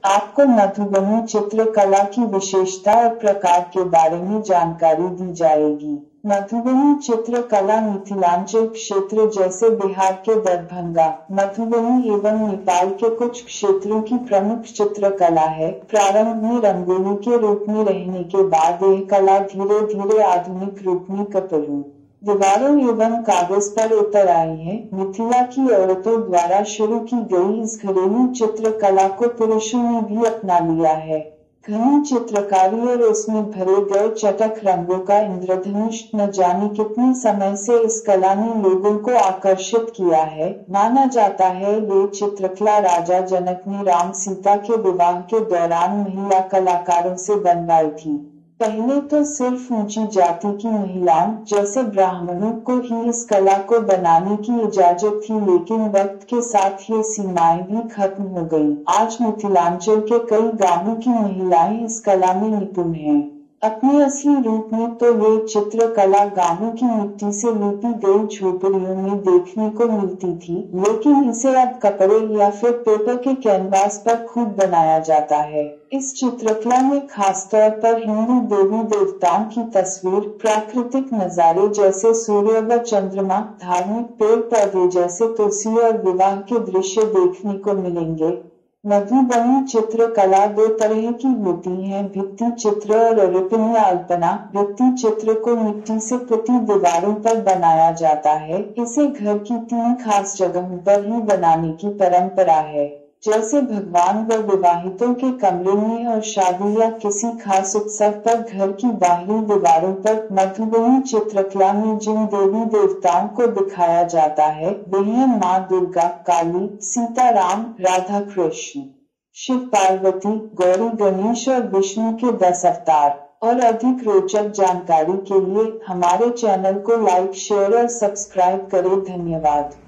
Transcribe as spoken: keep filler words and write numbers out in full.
आपको मधुबनी चित्रकला की विशेषता और प्रकार के बारे में जानकारी दी जाएगी। मधुबनी चित्रकला मिथिलांचल क्षेत्र जैसे बिहार के दरभंगा, मधुबनी एवं नेपाल के कुछ क्षेत्रों की प्रमुख चित्रकला है। प्रारंभ में रंगोली के रूप में रहने के बाद यह कला धीरे धीरे आधुनिक रूप में कपड़ों, दीवारों एवं कागज पर उतर आई है। मिथिला की औरतों द्वारा शुरू की गई इस घरेलू चित्रकला को पुरुषों ने भी अपना लिया है। घनी चित्रकारी और उसमें भरे गए चटक रंगों का इंद्रधनुष न जाने कितने समय से इस कला ने लोगों को आकर्षित किया है। माना जाता है ये चित्रकला राजा जनक ने राम सीता के विवाह के दौरान महिला कलाकारों से बनवाई थी। पहले तो सिर्फ ऊंची जाति की महिलाओं जैसे ब्राह्मणों को ही इस कला को बनाने की इजाजत थी, लेकिन वक्त के साथ ये सीमाएं भी खत्म हो गईं। आज मिथिलांचल के कई गांवों की महिलाएं इस कला में निपुण हैं। अपने असली रूप में तो ये चित्रकला गांवों की मिट्टी से लिपी गई झोपड़ियों में देखने को मिलती थी, लेकिन इसे अब कपड़े या फिर पेपर के कैनवास पर खूब बनाया जाता है। इस चित्रकला में खासतौर पर हिंदू देवी देवताओं की तस्वीर, प्राकृतिक नजारे जैसे सूर्य व चंद्रमा, धार्मिक पेड़ पौधे जैसे तुलसी और विवाह के दृश्य देखने को मिलेंगे। मधुबनी चित्रकला दो तरह की होती है, भित्ति चित्र और अलिपन या अल्पना। भित्ति चित्र को मिट्टी से पुती दीवारों पर बनाया जाता है। इसे घर की तीन खास जगहों पर ही बनाने की परंपरा है, जैसे भगवान व विवाहितों के कमरे में और शादी या किसी खास उत्सव पर घर की बाहरी दीवारों पर। मधुबनी चित्रकला में जिन देवी देवताओं को दिखाया जाता है वे हैं माँ दुर्गा, काली, सीताराम, राधा कृष्ण, शिव पार्वती, गौरी गणेश और विष्णु के दस अवतार। और अधिक रोचक जानकारी के लिए हमारे चैनल को लाइक, शेयर और सब्सक्राइब करें। धन्यवाद।